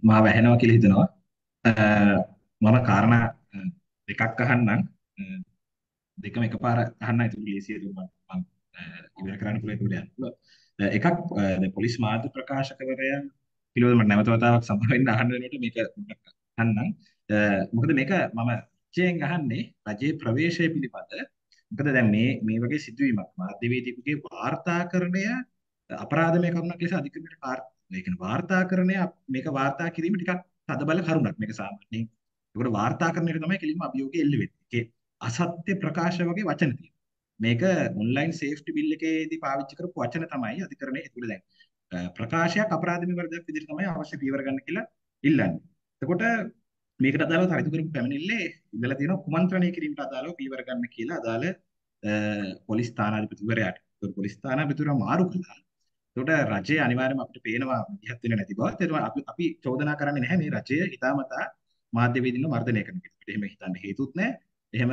මාව ඇහෙනවා කියලා හිතනවා. අ, මම කාරණා දෙකක් අහන්නම්. දෙකම එකපාර අහන්න ඒක ලේසියට මම ඉවර කරන්න පුළුවන් ඒක යන්න පුළුවන්. එකක් දැන් පොලිස් මාධ්‍ය ප්‍රකාශකවරයා පිළිවෙල මම නැවත වතාවක් සමහරවිට අහන්න වෙනකොට මේක පොඩ්ඩක් අහන්නම්. මොකද මේක මම චයෙන් අහන්නේ රජයේ ප්‍රවේශය පිළිබඳ. මොකද දැන් මේ වගේ සිදුවීමක් මාධ්‍යවේදියෙකුගේ වාර්තාකරණය අපරාධමය කරුණක් ලෙස අධිකරණයට ඒ කියන්නේ වාර්තාකරණය මේක වාර්තා කිරීම ටිකක් තදබල කරුණක් මේක සාමාන්‍යයෙන්. ඒකට වාර්තාකරණයට තමයි කෙලින්ම අභියෝගය එල්ල වෙන්නේ. අසත්‍ය ප්‍රකාශ වගේ වචන තියෙනවා. මේක ඔන්ලයින් සේෆ්ටි බිල් එකේදී පාවිච්චි කරපු වචන තමයි අධිකරණයේ ඇතුළේ දැන් ප්‍රකාශයක් අපරාධමය වරදක් විදිහට තමයි අවශ්‍ය පියවර ගන්න කියලා ඉල්ලන්නේ. එතකොට මේකට අදාළව තරිදු කරපු පැමිණිල්ලේ ඉඳලා තියෙනවා කුමන්ත්‍රණය කිරීමට අදාළව පියවර ගන්න කියලා අදාළ පොලිස් ස්ථානාධිපතිවරයාට. ඒක පොලිස් ස්ථානාධිපතිවරයා මාරු කළා. එතකොට රජය අනිවාර්යයෙන්ම අපිට පේනවා විදිහක් වෙන්නේ නැති බව. ඒත් අපි චෝදනා කරන්නේ නැහැ මේ රජය හිතාමතා මාධ්‍යවේදීන්ව මර්ධනය කරන එක. අපිට එහෙම හිතන්න හේතුත් නැහැ. එහෙම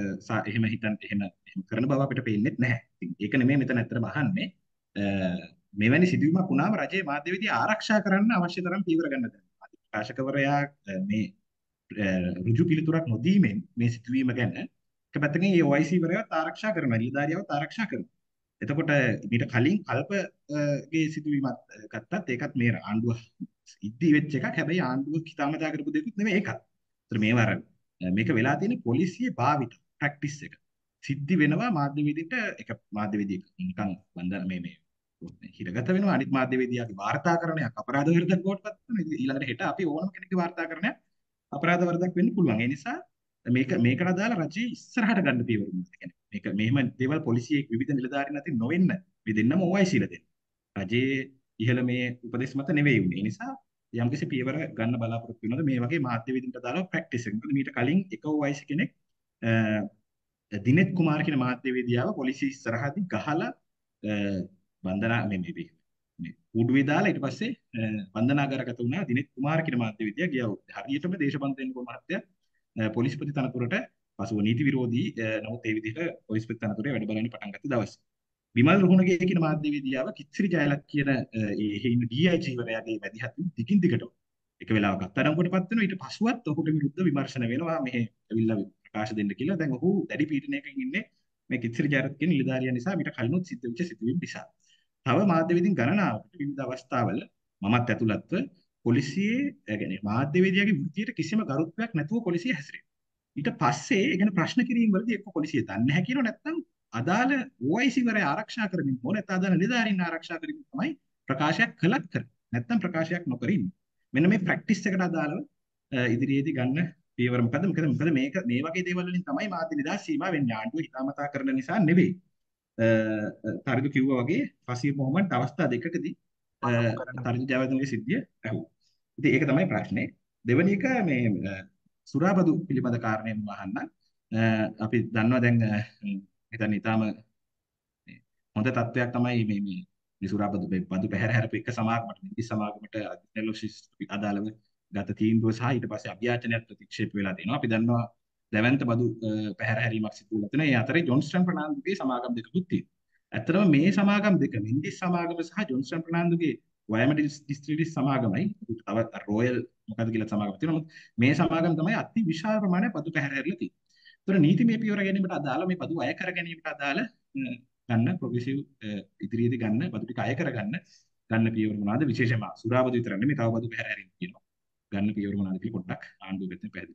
එහෙම කරන බව අපිට පේන්නේ නැහැ. ඉතින් ඒක නෙමෙයි මෙතන ඇත්තටම අහන්නේ. මෙවැනි සිදුවීමක් වුණාම රජයේ මාධ්‍යවේදී ආරක්ෂා කරන්න අවශ්‍ය තරම් පියවර ගන්න දැන්. ප්‍රකාශකවරයා මේ ඍජු පිළිතුරක් නොදීමෙන් මේ සිදුවීම ගැන එක පැත්තකින් ඒ OIC වරයාත් ආරක්ෂා කරනවා. නිලධාරියවත් ආරක්ෂා කරනවා. එතකොට ඊට කලින් ගේ සිදුවීමක් ගත්තත් ඒකත් මේ ආණ්ඩුව ඉද්දි වෙච්ච එකක්. හැබැයි ආණ්ඩුව හිතාමතා කරපු දෙයක්වත් නෙමෙයි ඒකත්. ඒතර මේවා මේක වෙලා තියෙන පොලිසියේ භාවිත ප්‍රැක්ටිස් එක. සිද්ධි වෙනවා මාධ්‍යවේදීන්ට එක මාධ්‍යවේදියෙක් නිකන් වන්දන මේ හිරගත වෙනවා අනිත් මාධ්‍යවේදියාගේ වාර්තාකරණයක් අපරාධ වර්ධක බවට පත් වෙනවා. ඊළඟට හෙට අපි ඕනම කෙනෙක්ගේ වාර්තාකරණයක් අපරාධ වර්ධක වෙන්න පුළුවන්. ඒ නිසා මේකට අදාළ රජයේ ඉස්සරහට ගන්න පියවර මොනවද? මේක මෙහෙම දේවල් පොලිසියේ විවිධ නිලධාරීන් අතින් නොවෙන්න මේ දෙන්නම OIC ලා දෙන්න. රජයේ ඉහළ මේ උපදේශ මත නෙවෙයි උනේ. ඒ නිසා යම්කිසි පියවර ගන්න බලාපොරොත්තු වෙනවද මේ වගේ මාධ්‍යවේදීන්ට දාලා ප්‍රැක්ටිස් එක. මොකද මීට කලින් එක OIC කෙනෙක් දිනෙත් කුමාර කියන මාධ්‍යවේදියාව පොලිසිය ඉස්සරහදී ගහලා වන්දනා මේ කූඩුවේ දාලා ඊට පස්සේ වන්දනාගාරගත වුණා දිනෙත් කුමාර කියන මාධ්‍යවේදියා ගියා. හරියටම දේශපාලන මහත්තයා පොලිස්පති තනතුරට පසුව නීති විරෝධී නමුත් ඒ විදිහට පොලිස්පති තනතුරේ වැඩ බලන්න පටන් ගත්ත දවස්. විමල් රුහුණගේ කියන මාධ්‍යවේදියාව කිත්සිරි ජයලත් කියන ඉන්න DIG වරයාගේ මැදිහත් දිගින් දිගටම එක වෙලාවක අත්අඩංගුවටපත් වෙනවා. ඊට පසුවත් ඔහුට විරුද්ධ විමර්ශන වෙනවා මෙහෙ ඇවිල්ලා ප්‍රකාශ දෙන්න කියලා. දැන් ඔහු දැඩි පීඩනයකින් ඉන්නේ මේ කිත්සිරි ජයලත් කියන නිලධාරියා නිසා මීට කලිනුත් සිද්ධ වෙච්ච සිදුවීම් නිසා. තව මාධ්‍යවේදීන් ගණනාවකට විවිධ අවස්ථාවල මමත් ඇතුළත්ව පොලිසියේ يعني මාධ්‍යවේදියාගේ වෘත්තියට කිසිම ගරුත්වයක් නැතුව පොලිසිය හැසිරෙනවා. ඊට පස්සේ ඒ ගැන ප්‍රශ්න කිරීම වලදී එක්ක පොලිසිය දන්නේ නැහැ කියනවා නැත්නම් අදාළ OIC වරයා ආරක්ෂා කරමින් හෝ නැත්නම් අදාළ නිලධාරීන් ආරක්ෂා කරමින් තමයි ප්‍රකාශයක් කළත් කරන්නේ. නැත්නම් ප්‍රකාශයක් නොකර ඉන්නේ. මෙන්න මේ ප්‍රැක්ටිස් එකට අදාළව ඉදිරියේදී ගන්න පියවර මොකද? මොකද මේක මේ වගේ දේවල් වලින් තමයි මාධ්‍ය නිදහස් සීමා වෙන්නේ. ආණ්ඩුව හිතාමතා කරන නිසා නෙවෙයි. තරිදු කිව්වා වගේ ෆසීර් මොහමඩ් අවස්ථා දෙකකදී තරිදු ජයවර්ධනගේ සිද්ධිය ඇහුවා. ඉතින් ඒක තමයි ප්‍රශ්නේ. දෙවෙනි එක මේ සුරාබදු පිළිබඳ කාරණේ මම අහන්න. අපි දන්නවා දැන් හිතන්නේ ඊටාම හොඳ තත්වයක් තමයි මේ සුරාබදු බදු පැහැර හැරපු එක සමාගමට නිදි සමාගමට නෙලොසිස් අදාළව ගත තීන්දුව සහ ඊට පස්සේ අභ්‍යාචනයක් ප්‍රතික්ෂේප වෙලා තියෙනවා. අපි දන්නවා දැවැන්ත බදු පැහැර හැරීමක් සිදු වෙලා තියෙනවා. ඒ අතරේ ජොන්ස්ටන් ප්‍රනාන්දුගේ සමාගම් දෙකකුත් තියෙනවා. ඇත්තටම මේ සමාගම් දෙක නින්දිස් සමාගම සහ ජොන්ස්ටන් ප්‍රනාන්දුගේ වයම ඩිස්ට්‍රික්ට් සමාගමයි තවත් රොයල් මොකද කියලා සමාගම තියෙනවා. නමුත් මේ සමාගම් තමයි අති විශාල ප්‍රමාණයක් බදු පැහැර හැරලා තියෙන්නේ. ඒතර නීතිමය පියවර ගැනීමට අදාළ මේ බදු අය කර ගැනීමට අදාළ ගන්න ප්‍රොග්‍රෙසිව් ඉදිරියේදී ගන්න බදු ටික අය කරගන්න ගන්න පියවර මොනවාද? විශේෂයෙන්ම සුරාබදු විතර නෙමෙයි තව බදු පැහැර හැරීම තියෙනවා. ගන්න පියවර මොනවාද කියලා පොඩ්ඩක් ආණ්ඩුව පැත්තෙන් පැහැදිලි.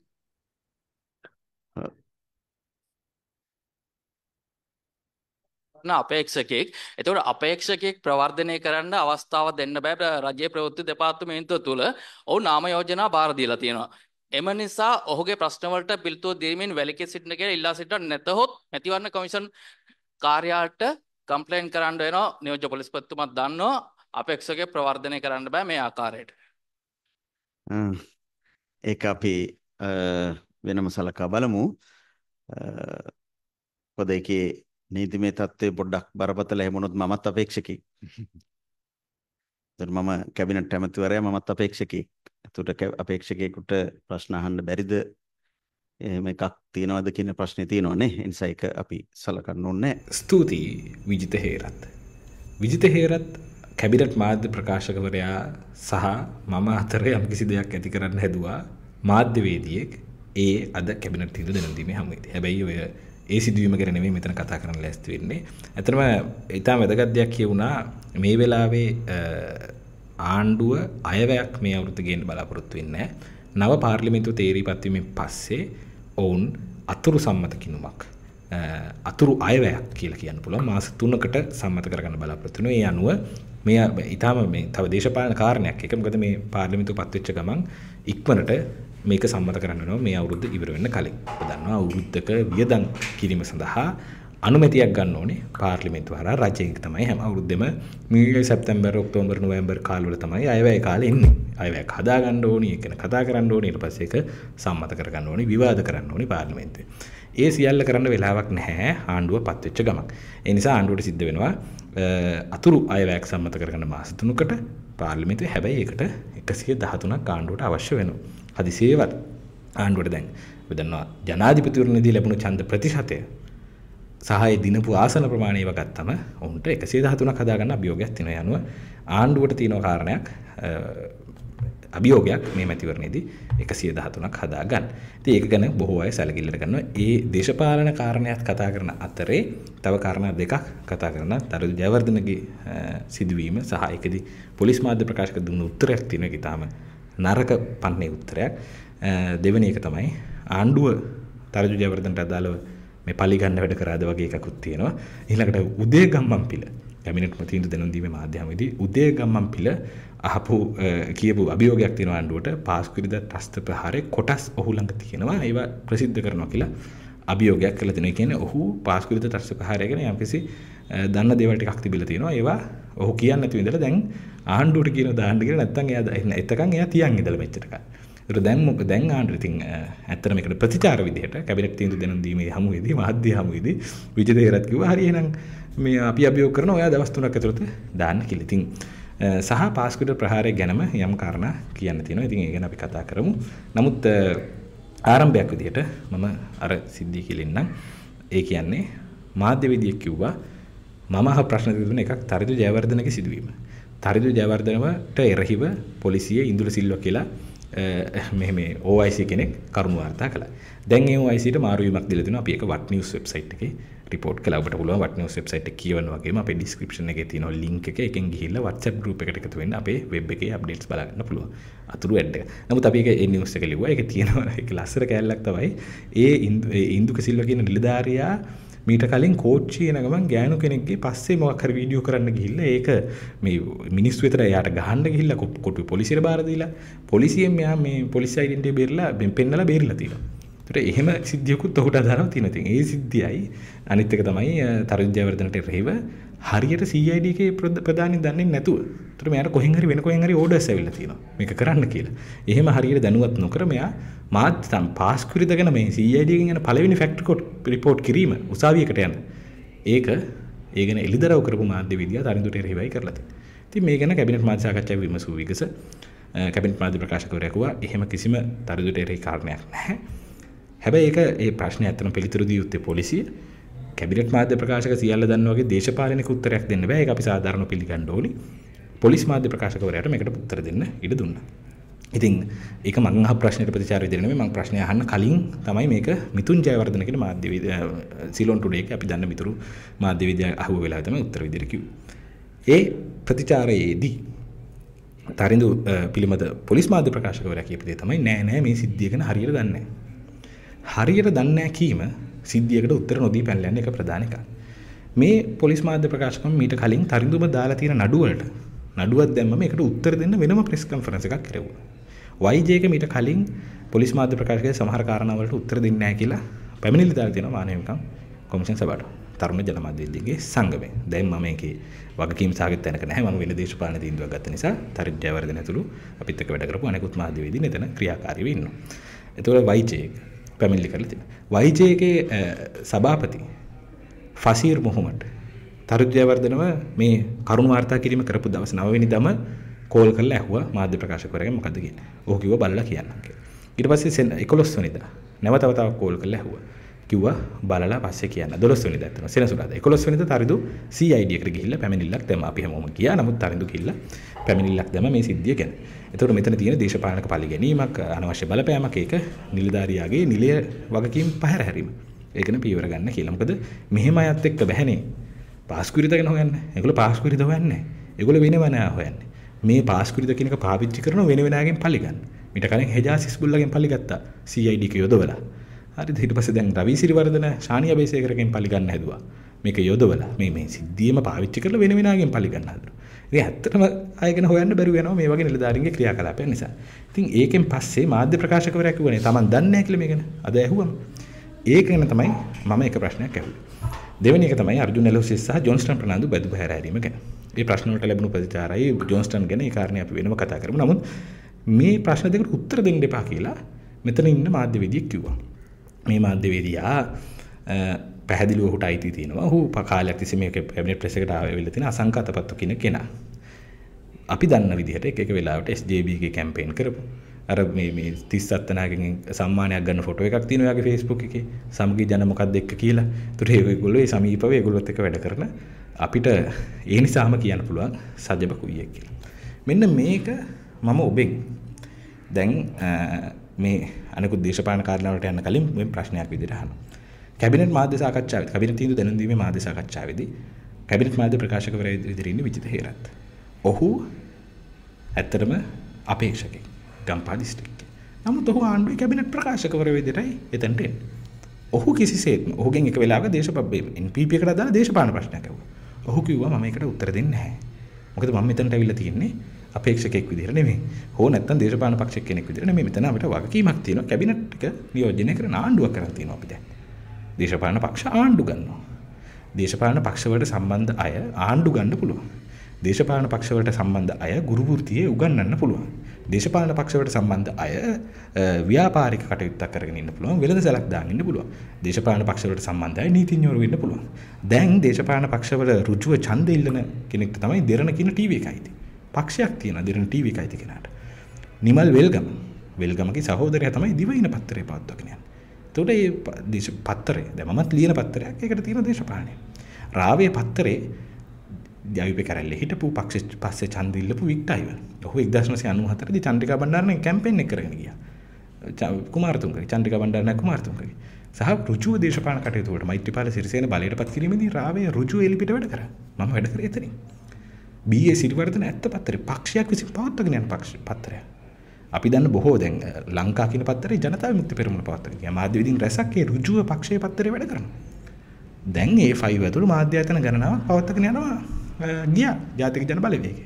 අපේක්ෂකෙක්. එතකොට අපේක්ෂකෙක් ප්‍රවර්ධනය කරන්න අවස්ථාව දෙන්න බෑ රජයේ ප්‍රවෘත්ති දෙපාර්තමේන්තුව තුළ. ඔවුන් නාම යෝජනා බාර දීලා තියෙනවා. එම නිසා ඔහුගේ ප්‍රශ්න වලට පිළිතුරු දීමෙන් වැළකී සිටින කියලා ඉල්ලා සිටින නැතහොත් මැතිවරණ කමිෂන් කාර්යාලයට කම්ප්ලේන්ට් කරන්න වෙනවා. නියෝජ්‍ය පොලිස්පතිතුමා දන්නවා අපේක්ෂකෙක් ප්‍රවර්ධනය කරන්න බෑ මේ ආකාරයට. ඒක අපි වෙනම සලකා බලමු. පොද එකේ නීතිමය තත්ත්වය පොඩ්ඩක් බරපතල හැමුණොත් මමත් අපේක්ෂකෙක්. මම කැබිනට් ඇමතිවරයා මමත් අපේක්ෂකෙක්. එතකොට අපේක්ෂකයෙකුට ප්‍රශ්න අහන්න බැරිද? එහෙම එකක් තියනවද කියන ප්‍රශ්නේ තියෙනවනේ. ඒ නිසා ඒක අපි සලකන්න ඕනේ. ස්තුතියි විජිත හේරත්. විජිත හේරත් කැබිනට් මාධ්‍ය ප්‍රකාශකවරයා සහ මම අතර යම්කිසි දෙයක් ඇති කරන්න හැදුවා මාධ්‍යවේදියෙක් ඒ අද කැබිනට් තීන්දුව දැනුම් දීමේ හමුවේදී. හැබැයි ඔය ඒ සිදුවීම ගැන නෙමෙයි මෙතන කතා කරන්න ලෑස්ති වෙන්නේ. ඇත්තටම ඊටම වැදගත් දෙයක් කියුණා මේ වෙලාවේ ආණ්ඩුව අයවැයක් මේ අවුරුද්ද ගේන්න බලාපොරොත්තු වෙන්නේ නැහැ. නව පාර්ලිමේන්තුව තේරීපත් වීමෙන් පස්සේ ඔවුන් අතුරු සම්මත කිනුමක් අතුරු අයවැයක් කියලා කියන්න පුළුවන් මාස 3කට සම්මත කරගන්න බලාපොරොත්තු වෙනවා. ඒ අනුව මේ ඊටම මේ තව දේශපාලන කාරණයක් එක මොකද මේ පාර්ලිමේන්තුව පත් වෙච්ච ගමන් ඉක්මනට මේක සම්මත කරන්න වෙනවා මේ අවුරුද්ද ඉවර වෙන්න කලින්. ඔබ දන්නවා අවුරුද්දක වියදම් කිරීම සඳහා අනුමැතියක් ගන්න ඕනේ පාර්ලිමේන්තුව හරහා රජයෙන් තමයි හැම අවුරුද්දෙම මේ සැප්තැම්බර් ඔක්තෝබර් නොවැම්බර් කාලවල තමයි අයවැය කාලේ එන්නේ. අයවැයක් හදා ගන්න ඕනේ, ඒක ගැන කතා කරන්න ඕනේ, ඊට පස්සේ ඒක සම්මත කරගන්න ඕනේ, විවාද කරන්න ඕනේ පාර්ලිමේන්තුවේ. ඒ සියල්ල කරන්න වෙලාවක් නැහැ ආණ්ඩුව පත් වෙච්ච ගමන්. ඒ නිසා ආණ්ඩුවට සිද්ධ වෙනවා අතුරු අයවැයක් සම්මත කරගන්න මාස 3කට පාර්ලිමේන්තුවේ. හැබැයි ඒකට 113ක් ආණ්ඩුවට අවශ්‍ය වෙනවා. හදිසියේවත් ආණ්ඩුවට දැන් අපි දන්නවා ජනාධිපතිවරණදී ලැබුණු ඡන්ද ප්‍රතිශතය සහාය දිනපු ආසන ප්‍රමාණය ඒව ගත්තම උන්ට 113ක් හදාගන්න අභියෝගයක් තියෙනවා. යනුව ආණ්ඩුවට තියෙන කාරණයක් අභියෝගයක් මේ මැතිවරණයේදී 113ක් හදාගන්න. ඉතින් ඒක ගැන බොහෝ අය සැලකිල්ලට ගන්නවා. ඒ දේශපාලන කාරණයක් කතා කරන අතරේ තව කාරණා දෙකක් කතා කරන තරුණ ජයවර්ධනගේ සිදුවීම සහ ඒකදී පොලිස් මාධ්‍ය ප්‍රකාශක දුන්න උත්තරයක් තියෙනවා. ඒක තාම නරක පන්නේ උත්තරයක්. දෙවෙනි එක තමයි ආණ්ඩුව තරුණ ජයවර්ධනට අදාළව මේ පලි ගන්න වැඩ කරාද වගේ එකකුත් තියෙනවා. ඊළඟට උදේ ගම්මන්පිල කැබිනට් තීන්දුව දැනුම් දීමේ මාධ්‍යමේදී උදේ ගම්මන්පිල අහපු කියපු අභියෝගයක් තියෙනවා ආණ්ඩුවට පාස්කුරිද ත්‍රස්ත ප්‍රහාරේ කොටස් ඔහු ළඟ තියෙනවා ඒවා ප්‍රසිද්ධ කරනවා කියලා අභියෝගයක් කරලා තියෙනවා. ඒ කියන්නේ ඔහු පාස්කුරිද ත්‍රස්ත ප්‍රහාරය ගැන යම්කිසි දන්න දේවල් ටිකක් තිබිලා තියෙනවා. ඒවා ඔහු කියන්නේ නැතුව ඉඳලා දැන් ආණ්ඩුවට කියන දාන්න කියලා නැත්තම් එයා එතකන් එයා තියන් ඉඳලා මෙච්චරකම්. ඒක දැන් ආණ්ඩුව ඉතින් ඇත්තට මේකට ප්‍රතිචාර විදිහට කැබිනට් තීන්දුව දෙනුම් දීමේ හමුවේදී මාධ්‍ය හමුවේදී විජය දේරත් කිව්වා හරි එහෙනම් මේ අපි අභියෝග කරනවා ඔයා දවස් 3ක් ඇතුළත දාන්න කියලා. ඉතින් සහ පාස්කුඩ ප්‍රහාරය ගැනම යම් කාරණා කියන්න තියෙනවා. ඉතින් ඒ ගැන අපි කතා කරමු. නමුත් ආරම්භයක් විදිහට මම අර සිද්ධිය කියලින්නම්. ඒ කියන්නේ මාධ්‍යවේදියෙක් කිව්වා මම අහ ප්‍රශ්න තිබුණ එකක් තරිදු ජයවර්ධනගේ සිදුවීම. තරිදු ජයවර්ධනට එරෙහිව පොලිසිය ඉන්දුල සිල්වා කියලා මේ OIC කෙනෙක් කරුණු වාර්තා කළා. දැන් ඒ OIC ට මාරු වීමක් දීලා තිනවා. අපි ඒක වත් නිවුස් වෙබ්සයිට් එකේ රිපෝට් කළා. ඔබට පුළුවන් වත් නිවුස් වෙබ්සයිට් එක කියවන්න වගේම අපේ ඩිස්ක්‍රිප්ෂන් එකේ තියෙන ලින්ක් එක එකෙන් ගිහිල්ලා WhatsApp group එකට එකතු වෙන්න අපේ වෙබ් එකේ අප්ඩේට්ස් බලා ගන්න පුළුවන්. අතුරු ඇඩ් එක. නමුත් අපි ඒක ඒ නිවුස් එක ලිව්වා. ඒක තියෙනවා ඒක ලස්සර කැලලක් තමයි. ඒ ඉන්දුක සිල්වා කියන නිලධාරියා මීට කලින් කෝච්චි එන ගමන් ගෑනු කෙනෙක්ගේ පස්සේ මොකක් හරි වීඩියෝ කරන්න ගිහිල්ලා ඒක මේ මිනිස්සු විතර එයාට ගහන්න ගිහිල්ලා කොටු පොලිසියට බාර දීලා පොලිසියෙන් මෙයා මේ පොලිස් අයිඩෙන්ටිටි බේරලා පෙන්නලා බේරිලා තියෙනවා. ඒතර එහෙම සිද්ධියකුත් ඔහුට අදාළව තියෙනවා. ඉතින් ඒ සිද්ධියයි අනිත් එක තමයි තරුණ ජයවර්ධනට එරෙහිව හරියට CID එකේ ප්‍රධානී දන්නේ නැතුව. ඒතර මෙයාට කොහෙන් හරි ඕඩර්ස් ඇවිල්ලා තියෙනවා. මේක කරන්න කියලා. එහෙම හරියට දැනුවත් නොකර මෙයා මාත් පාස්කුරිද ගැන මේ CID එකෙන් යන පළවෙනි ෆැක්ටරි රිපෝට් කිරීම උසාවියකට යන. ඒක ඒ ගැන එළිදරව් කරපු මාධ්‍යවේදියා තරිඳුට එරෙහිවයි කරලා තියෙනවා. ඉතින් මේ ගැන කැබිනට් මාධ්‍ය සාකච්ඡාවේ විමසූ විගස කැබිනට් මාධ්‍ය ප්‍රකාශකවරයා කිව්වා එහෙම කිසිම තරිඳුට එරෙහි කාරණයක් නැහැ. හැබැයි ඒක ඒ ප්‍රශ්නේ ඇත්තටම පිළිතුරු දී යුත්තේ පොලිසිය. කැබිනට් මාධ්‍ය ප්‍රකාශක සියල්ල දන්නා වගේ දේශපාලනික උත්තරයක් දෙන්න බෑ. ඒක අපි සාධාරණව පිළිගන්න ඕනි. පොලිස් මාධ්‍ය ප්‍රකාශකවරයාට මේකට උත්තර දෙන්න ඉඩ දුන්නා. ඉතින් ඒක මම අහ ප්‍රශ්නෙට ප්‍රතිචාර විදිහට නෙමෙයි මම ප්‍රශ්නය අහන්න කලින් තමයි මේක මිතුන් ජයවර්ධන කියන මාධ්‍යවේදී සිලොන් ටුඩේ එකේ අපි දන්න මිතුරු මාධ්‍යවේදියා අහුව වෙලාව තමයි උත්තර විදිහට කිව්වේ. ඒ ප්‍රතිචාරයේදී තරිඳු පිළිමද පොලිස් මාධ්‍ය ප්‍රකාශකවරයා කියපු දේ තමයි නෑ මේ සිද්ධිය ගැන හරියට දන්නේ නැහැ. හරියට දන්නේ නැහැ කීම සිද්ධියකට උත්තර නොදී පැනලා යන එක ප්‍රධාන එකක්. මේ පොලිස් මාධ්‍ය ප්‍රකාශකම මීට කලින් තරිඳුම දාලා තියෙන නඩුවක් දැම්මම ඒකට උත්තර දෙන්න වෙනම ප්‍රෙස් කන්ෆරන්ස් එකක් කෙරෙව්වා. YJ එක මීට කලින් පොලිස් මාධ්‍ය ප්‍රකාශකගේ සමහර කාරණාවලට උත්තර දෙන්නේ නැහැ කියලා පැමිණිලි දාලා තියෙනවා මානව හිමිකම් කොමිෂන් සභාවට. තරුණ ජනමාධ්‍යවේදීන්ගේ සංගමය. දැන් මම මේකේ වගකීම් සාගත තැනක නැහැ. මම වෙන දේශපාලන තීන්දුවක් ගත්ත නිසා තරිඳු ජයවර්ධන ඇතුළු අපිත් එක්ක වැඩ කරපු අනෙකුත් මාධ්‍යවේදීන් එතන ක්‍රියාකාරීව ඉන්නවා. ඒතකොට YJ එක පැමිණිලි කරලා තියෙනවා. YJ එකේ සභාපති ෆසීර් මොහමඩ් තරුණ ජයවර්ධනව මේ කරුණ වාර්තා කිරීම කරපු දවස් 9 වෙනිදාම කෝල් කරලා ඇහුවා මාධ්‍ය ප්‍රකාශකවරයාගෙන් මොකද්ද කියන්නේ. ඔහු කිව්වා බලලා කියන්නම් කියලා. ඊට පස්සේ 11 වෙනිදා නැවතව කෝල් කරලා ඇහුවා. කිව්වා බලලා පස්සේ කියන්න. 12 වෙනිදා ඇත්තම සෙනසුරාදා. 11 වෙනිදා තරිදු CID එකට ගිහිල්ලා පැමිණිල්ලක් දැම්මා. අපි හැමෝම ගියා. නමුත් තරිදු ගිහිල්ලා පැමිණිල්ලක් දැම්මා මේ සිද්ධිය ගැන. එතකොට මෙතන තියෙන දේශපාලනික පලි ගැනීමක්, අනවශ්‍ය බලපෑමක්, ඒක නිලධාරියාගේ නිලය වගකීම් පහර හැරීම. ඒකන පියවර ගන්න කියලා. මොකද මෙහෙම අයත් එක්ක බැහැනේ. පාස්කුරිත ගැන හොයන්නේ. ඒගොල්ලෝ පාස්කුරිත හොයන්නේ නැහැ. ඒගොල්ලෝ වෙනව නෑ හොයන්නේ. මේ පාස්කුරිත කියන එක පාවිච්චි කරන වෙන වෙනාගෙන් පලි ගන්න. ඊට කලින් හෙජාස් හිස්බුල්ලාගෙන් පලි ගත්තා. CID එක යොදවලා. හරිද? ඊට පස්සේ දැන් රවි සිරිවර්ධන ශානියා බේසේකරගෙන් පලි ගන්න හැදුවා. මේක යොදවලා මේ සිද්ධියම පාවිච්චි කරලා වෙන වෙනාගෙන් පලි ගන්න හදනවා. ඉතින් ඇත්තටම අයගෙන හොයන්න බැරුව යනවා මේ වගේ නිලධාරීන්ගේ ක්‍රියාකලාපයන් නිසා. ඉතින් ඒකෙන් පස්සේ මාධ්‍ය ප්‍රකාශකවරයා කිව්වනේ Taman දන්නේ නැහැ කියලා මේකන. අද ඇහුවම. ඒක ගැන තමයි මම එක ප්‍රශ්නයක් ඇහුවේ. දෙවෙනි එක තමයි අර්ජුන එලෝසිස් සහ ජොන්ස්ටන් ප්‍රනාන්දු බැදු බහැර හැරීම ගැන. මේ ප්‍රශ්න වලට ලැබුණු ප්‍රතිචාරයි ජොන්ස්ටන් ගැන ඒ කාරණේ අපි වෙනම කතා කරමු. නමුත් මේ ප්‍රශ්න දෙකට උත්තර දෙන්න එපා කියලා මෙතන ඉන්න මාධ්‍යවේදියෙක් කිව්වා. මේ මාධ්‍යවේදියා පැහැදිලිව ඔහුට අයිති තියෙනවා. ඔහු කාලයක් තිස්සේ මේක කැබිනට් ප්‍රෙස් එකට ආවෙවිලා තියෙන අසංකතපත්තු කියන කෙනා. අපි දන්න විදිහට එක වෙලාවට SJB එකේ කැම්පේන් කරපු අර මේ 37 දෙනාගෙන් සම්මානයක් ගන්න ෆොටෝ එකක් තියෙනවා යාගේ Facebook එකේ. සමගි ජන මොකක්ද එක්ක කියලා. ඒතර ඒගොල්ලෝ ඒ සමීපව ඒගොල්ලොත් එක්ක වැඩ කරන අපිට ඒ නිසාම කියන්න පුළුවන් සජ්ජබ කුයියෙක් කියලා. මෙන්න මේක මම ඔබෙන් දැන් මේ අනිකුත් දේශපාලන කාරණාවලට යන්න කලින් මේ ප්‍රශ්නයක් විදිහට අහනවා. කැබිනට් මාධ්‍ය සාකච්ඡාවේදී කැබිනට් තීන්දුව දැනුම් දීමේ මාධ්‍ය සාකච්ඡාවේදී කැබිනට් මාධ්‍ය ප්‍රකාශකවරයා විදිහට ඉන්නේ විජිත හේරත්. ඔහු ඇත්තටම අපේක්ෂකෙක් ගම්පහ දිස්ත්‍රික්කේ. නමුත් ඔහු ආණ්ඩුවේ කැබිනට් ප්‍රකාශකවරයා විදිහටයි එතනට එන්නේ. ඔහු කිසිසේත්ම ඔහුගෙන් එක වෙලාවක NPP එකට අදාළ දේශපාලන ප්‍රශ්නයක් අහුවා. ඔහු කිව්වා මම ඒකට උත්තර දෙන්නේ නැහැ. මොකද මම මෙතනට ඇවිල්ලා තියෙන්නේ අපේක්ෂකෙක් විදිහට නෙමෙයි. හෝ නැත්නම් දේශපාලන පක්ෂයක් කෙනෙක් විදිහට නෙමෙයි. මෙතන අපිට වගකීමක් තියෙනවා. කැබිනට් එක නියෝජනය කරන ආණ්ඩුවක් කරන් තියෙනවා අපි දැන්. දේශපාලන පක්ෂ ආණ්ඩු ගන්නවා. දේශපාලන පක්ෂ වලට සම්බන්ධ අය ආණ්ඩු ගන්න පුළුවන්. දේශපාලන පක්ෂ වලට සම්බන්ධ අය ගුරු වෘත්තියේ උගන්වන්න පුළුවන්. දේශපාලන පක්ෂ වලට සම්බන්ධ අය ව්‍යාපාරික කටයුත්තක් කරගෙන ඉන්න පුළුවන්. වෙළඳසැලක් දාගෙන ඉන්න පුළුවන්. දේශපාලන පක්ෂ වලට සම්බන්ධ අය නීතිඥවරු වෙන්න පුළුවන්. දැන් දේශපාලන පක්ෂ වල රුජුව ඡන්ද ඉල්ලන කෙනෙක්ට තමයි දෙරණ කියන ටීවී එකයි තියෙන්නේ. පක්ෂයක් තියෙනවා දෙරණ ටීවී එකයි තියෙන කෙනාට. නිමල් වෙල්ගමගේ සහෝදරයා තමයි දිවයින පත්තරේ පවත්වගෙන යන්නේ. එතකොට මේ පත්තරේ දැන් මමත් ලියන පත්තරයක් ඒකට තියෙන දේශපාලනය. රාවේ පත්තරේ ජවිපේ කරල්ලේ හිටපු පස්සේ ඡන්ද ඉල්ලපු වික්ටයිව. ඔහු 1994 දී චන්ද්‍රිකා බණ්ඩාරනායක කැම්පේන් එක කරගෙන ගියා. කුමාරතුංගගේ චන්ද්‍රිකා බණ්ඩාරනායක කුමාරතුංගගේ සහ රුජුව දේශපාලන කටයුතු වලට මෛත්‍රීපාල සිරිසේන බලයටපත් කිරීමේදී රාවේ රුජුව එලිපිට වැඩ කරා. මම වැඩ කරේ එතනින්. BA සිරිවර්ධන ඇත්ත පත්තරේ පක්ෂයක් විසින් පවත්වාගෙන යන පත්තරයක්. අපි දන්න බොහෝ දැන් ලංකා කියන පත්තරේ ජනතා විමුක්ති පෙරමුණ පවත්වාගෙන ගියා. මාධ්‍ය විදිහින් රැසක් ඒ රුජුව පක්ෂයේ පත්තරේ වැඩ කරනවා. දැන් ඒ 5 ඇතුළු මාධ්‍ය ආයතන ගණනාවක් පවත්වාගෙන යනවා ගියා ජාතික ජන බලවේගය.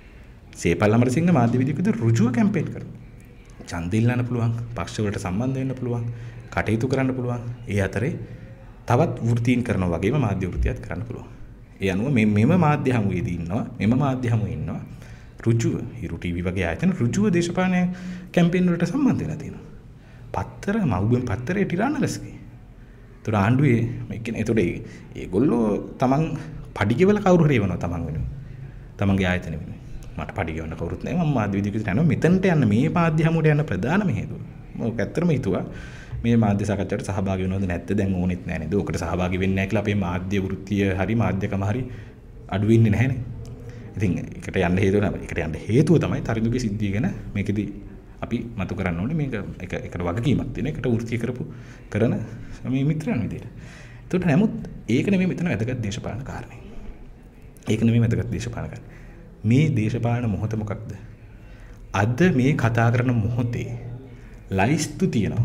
සේපල් අමරසිංහ මාධ්‍ය විදිහකට රුජුව කැම්පේන් කරනවා. ඡන්ද ඉල්ලන්න පුළුවන්, පක්ෂ වලට සම්බන්ධ වෙන්න පුළුවන්, කටයුතු කරන්න පුළුවන්. ඒ අතරේ තවත් වෘත්තීන් කරනවා වගේම මාධ්‍ය වෘත්තියක් කරන්න පුළුවන්. ඒ අනුව මෙම මාධ්‍ය හමුවේදී ඉන්නවා, මෙම මාධ්‍ය හමුවේ ඉන්නවා. රුජුව හිරු ටීවී වගේ ආයතන රුජුව දේශපාලන කැම්පේන් වලට සම්බන්ධ වෙලා තියෙනවා. පත්තර මව්බෙන් පත්තරේ ටිරානලස්ගේ. ඒතර ආණ්ඩුවේ මේ කියන්නේ ඒතර ඒගොල්ලෝ තමන් පඩි ගෙවල කවුරු හරි එවනවා තමන් වෙනුවෙන්. තමන්ගේ ආයතන වෙනුවෙන්. මට පඩි ගෙවන්න කවුරුත් නැහැ. මම මාධ්‍ය විදිහට යනවා. මෙතනට යන්න මේ මාධ්‍ය හමුවට යන්න ප්‍රධානම හේතුව. මම ඇත්තටම හිතුවා මේ මාධ්‍ය සාකච්ඡාවට සහභාගී වෙනවද නැත්ද දැන් ඕනෙත් නැහැ නේද? ඔකට සහභාගී වෙන්නේ නැහැ කියලා අපේ මාධ්‍ය වෘත්තිය හරි මාධ්‍යකම හරි අඩු වෙන්නේ නැහැ නේ. ඉතින් ඒකට යන්න හේතුව තමයි තරිඳුගේ සිද්ධිය ගැන මේකෙදි අපි මතු කරන්න ඕනේ මේක එකට වගකීමක් තියෙන එකට වෘත්තිය කරන මේ මිත්‍රයන් විදිහට. ඒකට නමුත් ඒක නෙමෙයි මෙතන වැදගත් දේශපාලන කාරණේ. ඒක නෙමෙයි වැදගත් දේශපාලන කාරණේ. මේ දේශපාලන මොහොත මොකක්ද? අද මේ කතා කරන මොහොතේ ලයිස්තු තියෙනවා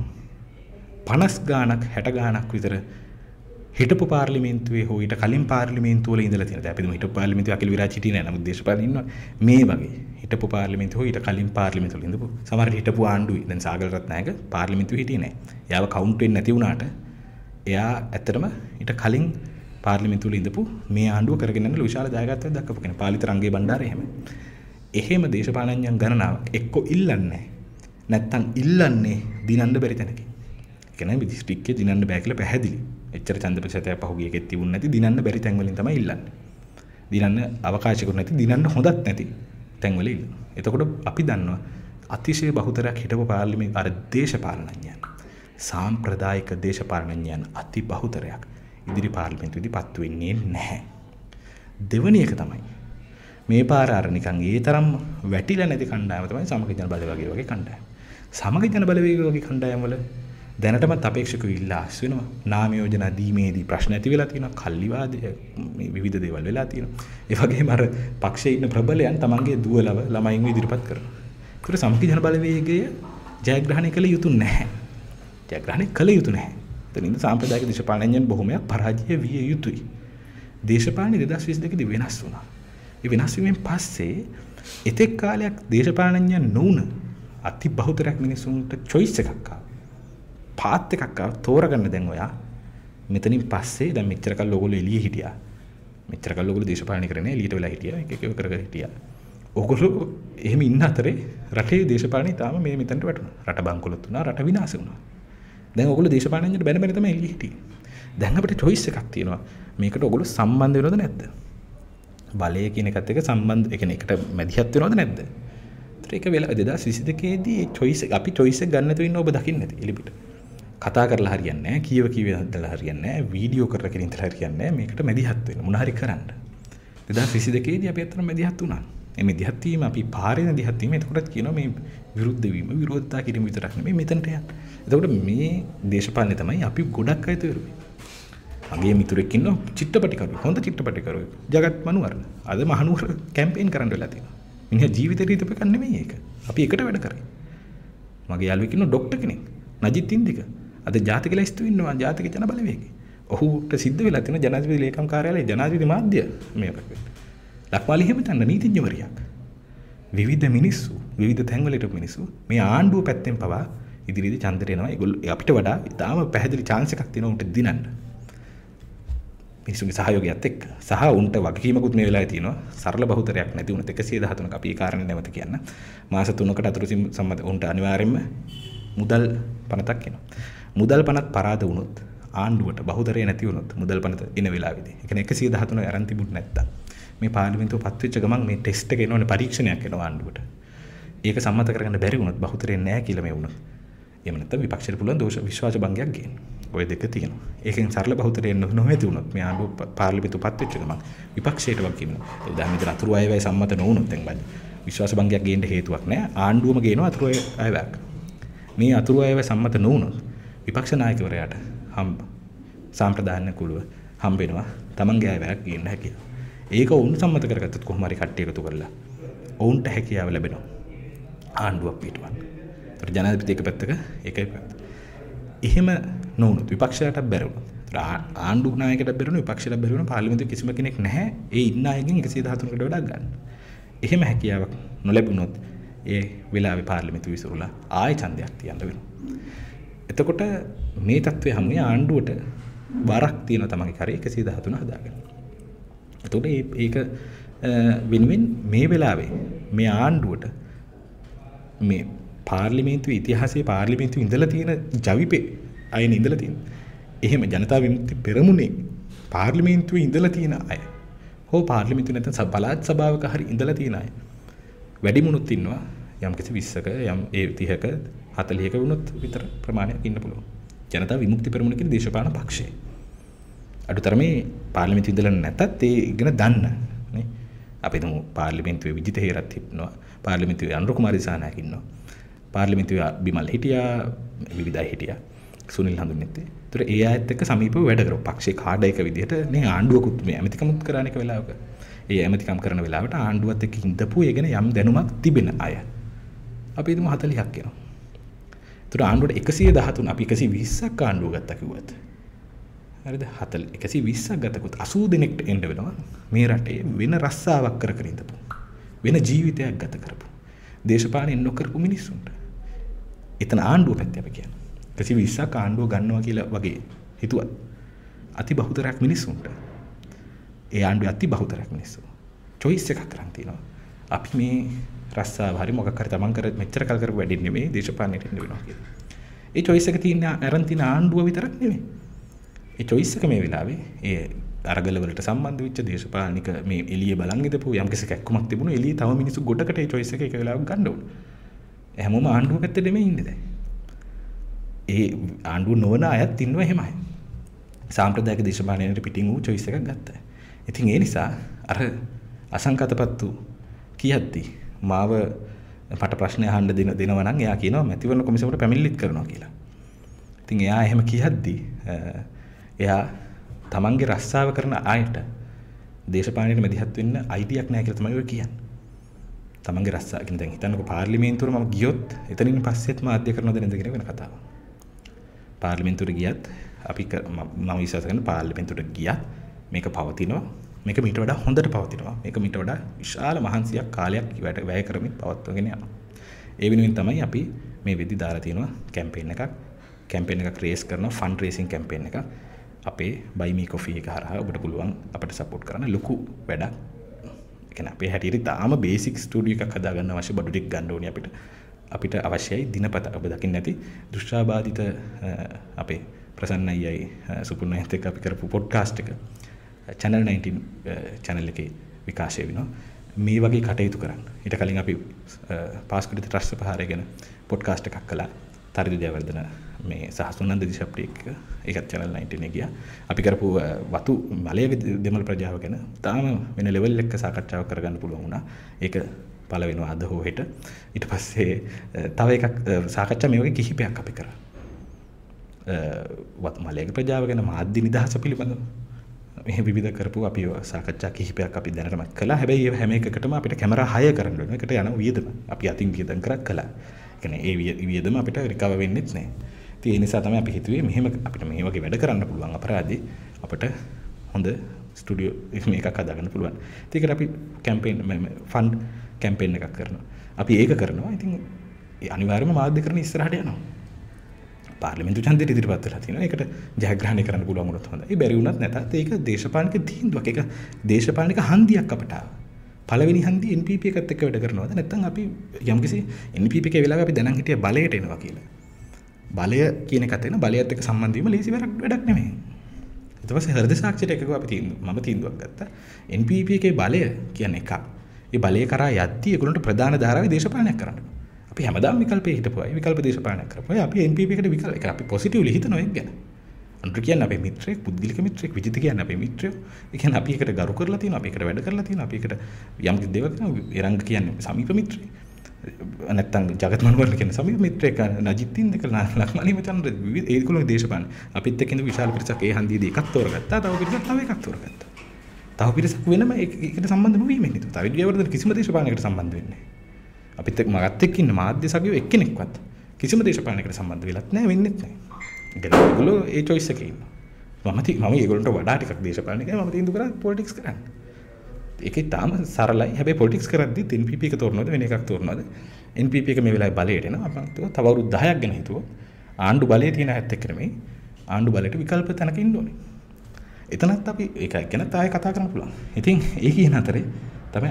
50 ගාණක් 60 ගාණක් විතර හිටපු පාර්ලිමේන්තුවේ හෝ ඊට කලින් පාර්ලිමේන්තුවල ඉඳලා තියෙනවා. දැන් අපි හිටපු පාර්ලිමේන්තුවේ අකිල විරාජ් හිටියේ නෑ. නමුත් දේශපාලන ඉන්නවා. මේ වගේ හිටපු පාර්ලිමේන්තුව හෝ ඊට කලින් පාර්ලිමේන්තුවල ඉඳපු සමහර හිටපු ආණ්ඩුවේ දැන් සාගල රත්නායක පාර්ලිමේන්තුවේ හිටියේ නෑ. එයාව කවුන්ට් වෙන්නේ නැති වුණාට එයා ඇත්තටම ඊට කලින් පාර්ලිමේන්තුවල ඉඳපු මේ ආණ්ඩුව කරගෙන යන විශාල ජයග්‍රහණයක් දක්වපු කෙනෙක්. පාලිත රංගේ බණ්ඩාරේ එහෙම දේශපාලනඥයන් ගණනාවක් එක්ක ඉල්ලන්නේ නැත්තම් ඉල්ලන්නේ දිනන්න බැරි තැනකින්. ඒ කියන්නේ දිස්ත්‍රික්කේ දිනන්න බෑ කියලා පැහැදිලි. එච්චර ඡන්ද ප්‍රතිශතයක් පහුගිය එකෙත් තිබුණ නැති දිනන්න බැරි තැන් වලින් තමයි ඉල්ලන්නේ. දිනන්න අවකාශයකුත් නැති දිනන්න හොඳත් නැති තැන් වල ඉල්ලනවා. එතකොට අපි දන්නවා අතිශය බහුතරයක් හිටපු පාර්ලිමේන්තු අර දේශපාලනඥයන් සාම්ප්‍රදායික දේශපාලනඥයන් අති බහුතරයක් ඉදිරි පාර්ලිමේන්තුවේදී පත් වෙන්නේ නැහැ. දෙවැනි එක තමයි මේ පාර අර නිකන් ඒ තරම් වැටිලා නැති කණ්ඩායම තමයි සමග ජන බලවේගය වගේ කණ්ඩායම. සමග ජන බලවේගය වගේ කණ්ඩායම් වල දැනටමත් අපේක්ෂකව ඉල්ලා ආස් වෙනවා. නාම යෝජනා දීමේදී ප්‍රශ්න ඇති වෙලා තියෙනවා. කල්ලිවාද මේ විවිධ දේවල් වෙලා තියෙනවා. ඒ වගේම අර පක්ෂයේ ඉන්න ප්‍රබලයන් තමන්ගේ දුවලව ළමයින්ව ඉදිරිපත් කරනවා. ඒකට සමග ජන බලවේගය ජයග්‍රහණය කළ යුතු නැහැ. ජයග්‍රහණය කළ යුතු නැහැ. එතනින්ද සාම්ප්‍රදායික දේශපාලනඥයන් බොහොමයක් පරාජය විය යුතුයි. දේශපාලන 2022 දී වෙනස් වුණා. ඒ වෙනස් වීමෙන් පස්සේ එතෙක් කාලයක් දේශපාලනඥයන් නොවුන අති බහුතරයක් මිනිසුන්ට choice එකක් ආවා. පාත් එකක් ආවා තෝරගන්න දැන් ඔයා. මෙතනින් පස්සේ දැන් මෙච්චර කල් ඔයගොල්ලෝ එළියේ හිටියා. මෙච්චර කල් ඔයගොල්ලෝ දේශපාලනය කරන්නේ එළියට වෙලා හිටියා. එක එක කර හිටියා. ඔයගොල්ලෝ එහෙම ඉන්න අතරේ රටේ දේශපාලනය තාම මේ මෙතනට වැටුණා. රට බංකොලොත් වුණා, රට විනාශ වුණා. දැන් ඔයගොල්ලෝ දේශපාලනඥයට බැන බැන තමයි එළියේ හිටියේ. දැන් අපිට choice එකක් තියෙනවා. මේකට ඔයගොල්ලෝ සම්බන්ධ වෙනවද නැද්ද? බලය කියන එකත් එක්ක සම්බන්ධ ඒ කියන්නේ එකට මැදිහත් වෙනවද නැද්ද? ඒතර ඒක වෙලා 2022 දී choice අපි choice එක ගන්න තු ඉන්න ඔබ දකින්න ඇති එලිපිට. කතා කරලා හරියන්නේ නැහැ, කීව හදලා හරියන්නේ නැහැ, වීඩියෝ කරලා කිරින් ඉඳලා හරියන්නේ නැහැ. මේකට මැදිහත් වෙන්න මොන හරි කරන්න. 2022 දී අපි අතන මැදිහත් වුණා. මේ මැදිහත් වීම අපි පාරේ මැදිහත් වීම එතකොටත් කියනවා මේ විරුද්ධ වීම, විරෝධතා කිරීම විතරක් නෙමෙයි මෙතනට යන්න. එතකොට මේ දේශපාලනේ තමයි අපි ගොඩක් අය තේරුවේ. මගේ මිතුරෙක් ඉන්නවා චිත්‍රපටිකරුවෙක්, හොඳ චිත්‍රපටිකරුවෙක්, ජගත් මනුවර. අද මහනුවර කැම්පේන් කරන්න වෙලා තියෙනවා. මිනිහා ජීවිතේ රීතප එකක් නෙමෙයි ඒක. අපි එකට වැඩ කරේ. මගේ යාළුවෙක් ඉන්නවා ડોක්ටර් කෙනෙක්, නජිත් ඉන්දික. අද ජාතික ලැයිස්තු ඉන්නවා ජාතික ජන බලවේගය. ඔහුට සිද්ධ වෙලා තියෙන ජනාධිපති ලේකම් කාර්යාලයේ ජනාධිපති මාධ්‍ය මේක. ලක්මාලි හැමතැන නීතිඥවරියක්. විවිධ මිනිස්සු, විවිධ තැන්වලට මිනිස්සු මේ ආණ්ඩුව පැත්තෙන් පවා ඉදිරියේදී ඡන්දට එනවා. ඒගොල්ලෝ අපිට වඩා ඉතාම පැහැදිලි chance එකක් තියෙනවා උන්ට දිනන්න. මිනිසුන්ගේ සහයෝගයත් එක්ක සහ උන්ට වගකීමකුත් මේ වෙලාවේ තියෙනවා. සරල බහුතරයක් නැති වුණත් 113ක අපි ඒ කාරණේ නැවත කියන්න. මාස 3කට අතුරුසින් සම්මත උන්ට අනිවාර්යයෙන්ම මුදල් පනතක් එනවා. මුදල් පනත් පරාද වුණොත් ආණ්ඩුවට බහුතරය නැති වුණොත් මුදල් පනත එන වෙලාවේදී. ඒ කියන්නේ 113 අරන් තිබුණ නැත්තම් මේ පාර්ලිමේන්තුව පත් වෙච්ච ගමන් මේ ටෙස්ට් එක එනවනේ පරීක්ෂණයක් එනවා ආණ්ඩුවට. ඒක සම්මත කරගන්න බැරි වුණොත් බහුතරය නැහැ කියලා මේ වුණොත්. එහෙම නැත්නම් විපක්ෂයට පුළුවන් දෝෂ විශ්වාස භංගයක් ගේන්න. ඔය දෙක තියෙනවා. ඒකෙන් සරල බහුතරය නොමැති වුණොත් මේ ආණ්ඩුව පාර්ලිමේන්තුව පත් වෙච්ච ගමන් විපක්ෂයට වක් කියනවා. ඒ දැන් මෙතන අතුරු අයවැය සම්මත නොවුණොත් දැන් බලන්න. විශ්වාස භංගයක් ගේන්න හේතුවක් නැහැ. ආණ්ඩුවම ගේනවා අතුරු අයවැයක්. මේ අතුරු අයවැය සම්මත නොවුණොත් විපක්ෂ නායකවරයාට සාම්ප්‍රදායික කුළුව හම්බ වෙනවා. තමන්ගේ අයවැයක් ගේන්න හැකියි. ඒක වුන් සම්මත කරගත්තත් කොහොම හරි කට්ටිය එකතු කරලා ඔවුන්ට හැකියාව ලැබෙනවා ආණ්ඩුවක් පිටවන්න. ඒතර ජනාධිපති එක පැත්තක ඒකයි පැත්ත. එහෙම නොවුනොත් විපක්ෂයට බැරි වුණොත් ආණ්ඩු නායකයට බැරි වුණොත් විපක්ෂයට බැරි වුණොත් පාර්ලිමේන්තුවේ කිසිම කෙනෙක් නැහැ ඒ ඉන්න අයගෙන් 113කට වඩා ගන්න. එහෙම හැකියාවක් නොලැබුණොත් ඒ වෙලාවේ පාර්ලිමේන්තුව විසිරුලා ආයෙ ඡන්දයක් තියන්න වෙනවා. එතකොට මේ තත්ත්වය හැමුවේ ආණ්ඩුවට බරක් තියෙන තමන්ගේ කරේ 113 හදාගන්න. එතකොට ඒක වෙනුවෙන් මේ වෙලාවේ මේ ආණ්ඩුවට මේ පාර්ලිමේන්තුවේ ඉතිහාසයේ පාර්ලිමේන්තුවේ ඉඳලා තියෙන ජවිපේ අයනේ ඉඳලා තියෙන. එහෙම ජනතා විමුක්ති පෙරමුණේ පාර්ලිමේන්තුවේ ඉඳලා තියෙන අය. හෝ පාර්ලිමේන්තුවේ නැත්නම් පළාත් සභාවක හරි ඉඳලා තියෙන අය. වැඩිමුණුත් ඉන්නවා යම් කිසි 20ක යම් 30ක 40ක වුණොත් විතර ප්‍රමාණයක් ඉන්න පුළුවන්. ජනතා විමුක්ති පෙරමුණ කියන දේශපාලන පක්ෂය. අඩුතරමේ පාර්ලිමේන්තුවේ ඉඳලා නැතත් ඒ ඉගෙන දන්න නේ. අපි හිතමු පාර්ලිමේන්තුවේ විජිත හේරත් ඉන්නවා. පාර්ලිමේන්තුවේ අනුර කුමාර දිසානායක ඉන්නවා. පාර්ලිමේන්තුවේ බිමල් හිටියා, විවිධයි හිටියා. සුනිල් හඳුන්නෙත්තේ. ඒතර ඒ ආයත් එක්ක සමීපව වැඩ කරපු පක්ෂේ කාඩ එක විදිහට මේ ආණ්ඩුවකුත් මේ ඇමතිකමුත් කරන එක වෙලාවක. ඒ ඇමතිකම් කරන වෙලාවට ආණ්ඩුවත් එක්ක ඉඳපු ඒ ගැන යම් දැනුමක් තිබෙන අය. අපි හිතමු 40ක් එනවා. ඒතර ආණ්ඩුවට 113 අපි 120ක් ආණ්ඩුව ගත්තා කිව්වත්. හරිද? 120ක් ගතකොත් 80 දෙනෙක්ට එන්න වෙනවා. මේ රටේ වෙන රස්සාවක් කර කර ඉඳපු. වෙන ජීවිතයක් ගත කරපු. දේශපාලනය නොකරපු මිනිස්සුන්ට. එතන ආණ්ඩුව පැත්තේ අපි කියන්නේ. 120ක් ආණ්ඩුව ගන්නවා කියලා වගේ හිතුවත් අති බහුතරයක් මිනිස්සුන්ට ඒ ආණ්ඩුවේ අති බහුතරයක් මිනිස්සු choice එකක් කරන් තිනවා. අපි මේ රස්සාව හරි මොකක් හරි තමන් කර මෙච්චර කල් කරපු වැඩින් නෙමෙයි දේශපාලනයට එන්න වෙනවා කියලා. ඒ choice එක තියෙන අරන් තින ආණ්ඩුව විතරක් නෙමෙයි. ඒ choice එක මේ වෙලාවේ ඒ අරගල වලට සම්බන්ධ වෙච්ච දේශපාලනික මේ එළිය බලන් ඉදපු යම් කිසි කැක්කමක් තිබුණා එළිය තව මිනිස්සු ගොඩකට ඒ choice එක එක වෙලාවක ගන්න ඕන. හැමෝම ආණ්ඩුව පැත්තේ නෙමෙයි ඉන්නේ දැන්. 113 ආණ්ඩුව ඒ ආණ්ඩුව නොවන අයත් ඉන්නවා එහෙමයි. සාම්ප්‍රදායික දේශපාලනයට පිටින් වූ choice එකක් ගත්තා. ඉතින් ඒ නිසා අර අසංකතපත්තු කියද්දි මාව මට ප්‍රශ්න අහන්න දෙනවා නම් එයා කියනවා මැතිවරණ කොමිසමට පැමිණිලිත් කරනවා කියලා. ඉතින් එයා එහෙම කියද්දි එයා තමන්ගේ රස්සාව කරන අයට දේශපාලනයට මැදිහත් වෙන්න අයිතියක් නැහැ කියලා තමයි ඔය කියන්නේ. තමන්ගේ රස්සාව කියන දැන් හිතන්නකෝ පාර්ලිමේන්තුවට මම ගියොත් එතනින් පස්සෙත් මාධ්‍ය කරනවද නැද්ද කියන වෙන කතාවක්. පාර්ලිමේන්තුවට ගියත් අපි මම විශ්වාස කරන පාර්ලිමේන්තුවට ගියත් මේක පවතිනවා. මේක මීට වඩා හොඳට පවතිනවා. මේක මීට වඩා විශාල මහන්සියක් කාලයක් වැය කරමින් පවත්වාගෙන යනවා. ඒ වෙනුවෙන් තමයි අපි මේ වෙදි දාලා තියෙනවා කැම්පේන් එකක් රේස් කරනවා ෆන්ඩ් රේසින් කැම්පේන් එකක්. අපේ buy me coffee එක හරහා ඔබට පුළුවන් අපිට සපෝට් කරන්න ලොකු වැඩක්. ඒ කියන්නේ අපේ හැටියට තාම බේසික් ස්ටුඩියෝ එකක් හදාගන්න අවශ්‍ය බඩු ටික ගන්න ඕනේ අපිට අවශ්‍යයි දිනපත ඔබ දකින්න ඇති දෘෂ්ටාබාධිත අපේ ප්‍රසන්න අයියයි සුපුර්ණ අයියත් එක්ක අපි කරපු පොඩ්කාස්ට් එක channel 19 channel එකේ විකාශය වෙනවා. මේ වගේ කටයුතු කරන්න. ඊට කලින් අපි පාස්කුඩිත ත්‍රස්ස ප්‍රහාරය ගැන පොඩ්කාස්ට් එකක් කළා. තරිදු ජයවර්ධන මේ සහ සුනන්ද දිශප්‍රියක ඒකත් channel 19 එකේ ගියා. අපි කරපු වතු මලයේ දෙමළ ප්‍රජාව ගැන තාම වෙන ලෙවල් එකක සාකච්ඡාවක් කරගන්න පුළුවන් වුණා. ඒක පළ වෙනවා අද හෝ හෙට. ඊට පස්සේ තව එකක් සාකච්ඡා මේ වගේ කිහිපයක් අපි කරා. වතු මලයේ ප්‍රජාව ගැන මාධ්‍ය නිදහස පිළිබඳව මේ විවිධ කරපු අපි සාකච්ඡා කිහිපයක් අපි දැනටම කළා. හැබැයි ඒ හැම එකකටම අපිට කැමරා 6 කරන්න ඕනේ. ඒකට යන වියදම අපි අතින් වියදම් කරක් කළා. ඒ කියන්නේ ඒ වියදම අපිට රිකවර් වෙන්නෙත් නැහැ. ඉතින් ඒ නිසා තමයි අපි හිතුවේ මෙහෙම අපිට මේ වගේ වැඩ කරන්න පුළුවන් අපරාධي අපිට හොඳ ස්ටුඩියෝ මේකක් හදාගන්න පුළුවන්. ඒකට අපි කැම්පේන් ෆන්ඩ් කැම්පේන් එකක් කරනවා. අපි ඒක කරනවා. ඉතින් අනිවාර්යයෙන්ම මාධ්‍ය කරන ඉස්සරහට යනවා. පාර්ලිමේන්තු ඡන්දෙට ඉදිරිපත් වෙලා තියෙනවා. ඒකට ජයග්‍රහණය කරන්න පුළුවන් වුණොත් හොඳයි. ඒ බැරි වුණත් නැතත් ඒක දේශපාලනික තීන්දුවක්. ඒක දේශපාලනික හන්දියක් අපට ආවා. පළවෙනි හන්දිය NPP එකත් එක්ක වැඩ කරනවද නැත්නම් අපි යම්කිසි NPP එකේ වෙලාවක අපි දැනන් හිටිය බලයට එනවා කියලා. බලය කියන එකත් එන බලයත් එක්ක සම්බන්ධ වීම ලේසි වැඩක් නෙමෙයි. ඊට පස්සේ හෘද සාක්ෂියට එකක අපි මම තීන්දුවක් ගත්තා. NPP එකේ බලය කියන්නේ එකක්. ඒ බලය කරා යද්දී ඒගොල්ලන්ට ප්‍රධාන ධාරාවේ දේශපාලනයක් කරන්න. අපි හැමදාම විකල්පේ හිටපුවා. විකල්ප දේශපාලනයක් කරපුවා. අපි NPP එකට විකල්ප ඒක අපි පොසිටිව්ලි හිතනවා ඒක ගැන. අනුර කියන්නේ අපේ මිත්‍රයෙක්, පුද්ගලික මිත්‍රයෙක්, විජිත කියන්නේ අපේ මිත්‍රයෝ. ඒ කියන්නේ අපි එකට ගරු කරලා තියෙනවා, අපි එකට වැඩ කරලා තියෙනවා, අපි එකට යම් දේවල් කරනවා. එරංග කියන්නේ සමීප මිත්‍රයෙක්. නැත්තම් ජගත් මනෝහරන් කියන්නේ සමීප මිත්‍රයෙක්. නජිත් ඉන්දකල ලක්මනි මචන්ද්‍ර ඒගොල්ලෝ දේශපාලන. අපිත් එක්ක ඉඳ විශාල පිරිසක් ඒ හන්දියේදී එකක් තෝරගත්තා. තව පිරිසක් තව එකක් තෝරගත්තා. තව පිරිසක් වෙනම ඒකට සම්බන්ධ නොවීම හිතුවා. තව ජයවර්ධන කිසිම දේශපාලනයකට සම්බන්ධ වෙන්නේ නැහැ. අපිත් එක්ක මගත් එක්ක ඉන්න මාධ්‍ය සගයෝ එක්කෙනෙක්වත් කිසිම දේශපාලනයකට සම්බන්ධ වෙලත් නැහැ, වෙන්නෙත් නැහැ. ඒගොල්ලෝ ඒ choice එකේ ඉන්නවා. මම ඒගොල්ලන්ට වඩා ටිකක් දේශපාලනය කරා. මම තීන්දුව කරා පොලිටික්ස් කරන්න. ඒකේ තාම සරලයි. හැබැයි පොලිටික්ස් කරද්දී NPP එක තෝරනවද වෙන එකක් තෝරනවද? NPP එක මේ වෙලාවේ බලයට එනවා. අපන් තව අවුරුදු 10ක් ගැන හිතුවොත් ආණ්ඩු බලයේ තියෙන ඇත්ත එක්ක නෙමෙයි. ආණ්ඩු බලයට විකල්ප තැනක ඉන්න ඕනේ. එතනත් අපි ඒක ගැන තායි කතා කරන්න පුළුවන්. ඉතින් ඒ කියන අතරේ තමයි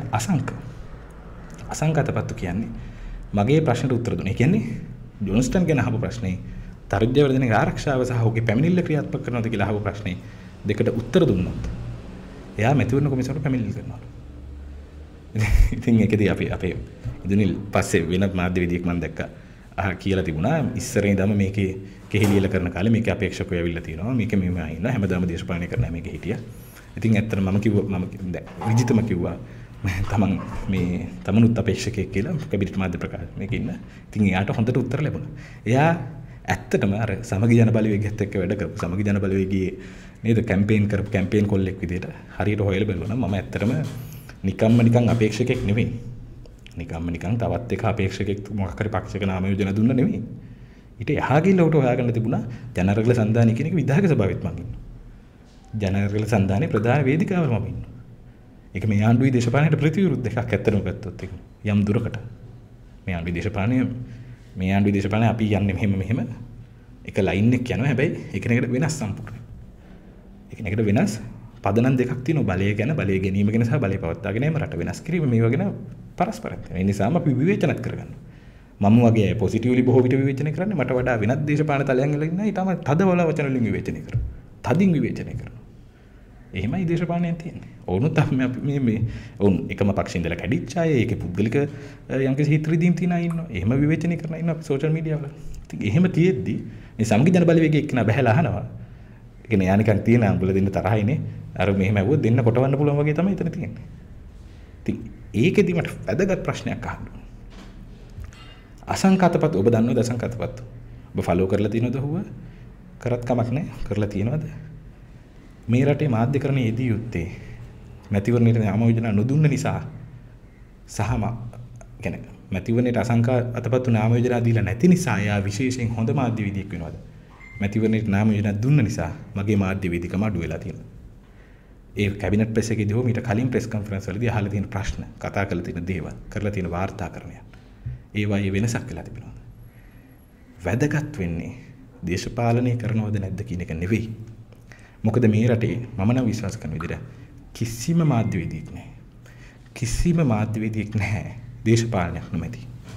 අසංකතපත්තු කියන්නේ මගේ ප්‍රශ්නට උත්තර දුන්නේ. ඒ කියන්නේ ජොන්ස්ටන් ගැන අහපු ප්‍රශ්නේ තර්ජ්‍යවර්ධනගේ ආරක්ෂාව සහ ඔහුගේ පැමිණිල්ල ක්‍රියාත්මක කරනවද කියලා අහපු ප්‍රශ්නේ දෙකට උත්තර දුන්නොත් එයා මැතිවරණ කොමිසමට පැමිණිලි කරනවා. ඉතින් ඒකදී අපි අපේ ඉදිනිල් පස්සේ වෙනත් මාධ්‍ය විදියක් මම දැක්කා. කියලා තිබුණා ඉස්සර ඉඳන්ම මේකේ කෙහෙලියල කරන කාලේ මේකේ අපේක්ෂකයෝ ඇවිල්ලා තියෙනවා. මේක මෙහෙම ආින්න හැමදාම දේශපාලනය කරන්න මේකේ හිටියා. ඉතින් ඇත්තටම මම කිව්වා විජිතම කිව්වා තමනුත් අපේක්ෂකයෙක් කියලා කැබිනට් මාධ්‍ය ප්‍රකාශ මේකේ ඉන්න. ඉතින් එයාට හොඳට උත්තර ලැබුණා. එයා ඇත්තටම අර සමගි ජන බලවේගයත් එක්ක වැඩ කරපු සමගි ජන බලවේගයේ නේද කැම්පේන් කොල්ලෙක් විදියට හරියට හොයලා බලුවා නම් මම ඇත්තටම නිකන් අපේක්ෂකයෙක් නෙවෙයි. නිකන් තවත් එක අපේක්ෂකයෙක් මොකක් හරි පක්ෂයක නාම යෝජනා දුන්න නෙවෙයි. ඊට එහා ගිහිල්ලා උට හොයාගන්න තිබුණා ජනරගල සන්ධානය කියන එක විධායක සභාවෙත් මම ඉන්නවා. ජනරගල සන්ධානයේ ප්‍රධාන වේදිකාවල මම ඉන්නවා. ඒක මේ ආණ්ඩුවේ දේශපාලනයට ප්‍රතිවිරුද්ධ එකක් ඇත්තටම ගත්තොත් ඒක යම් දුරකට. මේ ආණ්ඩුවේ දේශපාලනය අපි යන්නේ මෙහෙම එක ලයින් එක යනවා. හැබැයි එකිනෙකට වෙනස් සම්පූර්ණයි. එකිනෙකට වෙනස් පදනම් දෙකක් තියෙනවා. බලය ගැන, බලය ගැනීම ගැන සහ බලය පවත්වා ගැනීම රට වෙනස් කිරීම මේවා ගැන පරස්පරයි. ඒ නිසාම අපි විවේචනත් කරගන්නවා. මම වගේ පොසිටිව්ලි බොහෝ විට විවේචනය කරන්නේ මට වඩා වෙනත් දේශපාලන තලයන් වල ඉන්න ඊටම තද වල වචන වලින් විවේචනය කරනවා. තදින් විවේචනය කරනවා. එහෙමයි දේශපාලනයෙන් තියෙන්නේ. ඔවුනුත් මේ ඔවුන් එකම පක්ෂේ ඉඳලා කැඩිච්ච අය, ඒකේ පුද්ගලික යම්කිසි හිත රිදීම් තියන අය ඉන්නවා. එහෙම විවේචනය කරන ඉන්නවා සෝෂල් මීඩියා වල. ඉතින් එහෙම තියෙද්දි මේ සමගි ජන බලවේගයේ එක්කන බහැලා අහනවා. ඒ කියන්නේ යා නිකන් තියෙන අඹල දෙන්න තරහිනේ. අර මෙහෙම ඇහුවොත් දෙන්න කොටවන්න පුළුවන් වගේ තමයි එතන තියෙන්නේ. ඉතින් ඒකෙදි මට වැදගත් ප්‍රශ්නයක් අහන්න. අසංකතපත් ඔබ දන්නවද අසංකතපත්? ඔබ ෆලෝ කරලා තියෙනවද හුව? කරත් කමක් නැහැ. කරලා තියෙනවද? මේ රටේ මාධ්‍යකරණයේ යෙදී යුත්තේ මැතිවරණයට නාම යෝජනා නොදුන්න නිසා සහ කියන්නේ මැතිවරණයට අසංකතපත් නාම යෝජනා දීලා නැති නිසා යා විශේෂයෙන් හොඳ මාධ්‍ය වේදිකෙක් වෙනවද? මැතිවරණයට නාම යෝජනා දුන්න නිසා මගේ මාධ්‍ය වේදිකම අඩු වෙලා තියෙනවා. ඒ කැබිනට් ප්‍රෙස් එකේදී හෝ මීට කලින් ප්‍රෙස් කොන්ෆරන්ස් වලදී අහලා තියෙන ප්‍රශ්න, කතා කරලා තියෙන දේවල්, කරලා තියෙන වාර්තාකරණය. ඒවායේ වෙනසක් වෙලා තිබෙනවා. වැදගත් වෙන්නේ දේශපාලනය කරනවද නැද්ද කියන එක නෙවෙයි. මොකද මේ රටේ මම නම් විශ්වාස කරන විදිහට කිසිම මාධ්‍යවේදියෙක් නැහැ. කිසිම මාධ්‍යවේදියෙක් නැහැ දේශපාලනයක් නොමැති.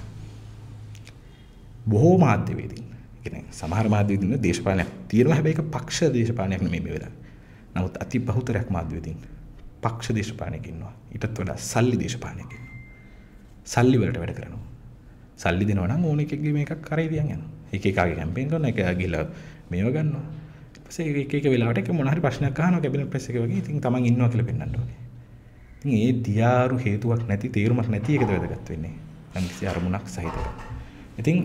බොහෝ මාධ්‍යවේදීන්, කියන්නේ සමහර මාධ්‍යවේදීන් දේශපාලනයක් තියෙනවා, හැබැයි ඒක පක්ෂ දේශපාලනයක් නෙමෙයි මේ වෙලාවේ. නමුත් අති බහුතරයක් මාධ්‍යවේදීන් පක්ෂ දේශපාලනයක ඉන්නවා. ඊටත් වඩා සල්ලි දේශපාලනයක ඉන්නවා. සල්ලි වලට වැඩ කරනවා. සල්ලි දෙනවා නම් ඕන එකෙක්ගේ මේකක් කරේ තියන් යනවා. එක එකාගේ කැම්පේන් කරනවා, එක ගිහලා මේව ගන්නවා. ඊපස්සේ එක වෙලාවට එක මොන හරි ප්‍රශ්නයක් අහනවා කැබිනට් ප්‍රෙස් එකේ වගේ. ඉතින් තමන් ඉන්නවා කියලා පෙන්නන්න ඕනේ. ඉතින් ඒ දියාරු හේතුවක් නැති, තේරුමක් නැති එකද වැදගත් වෙන්නේ. අනිත් අරමුණක් සහිතව. ඉතින්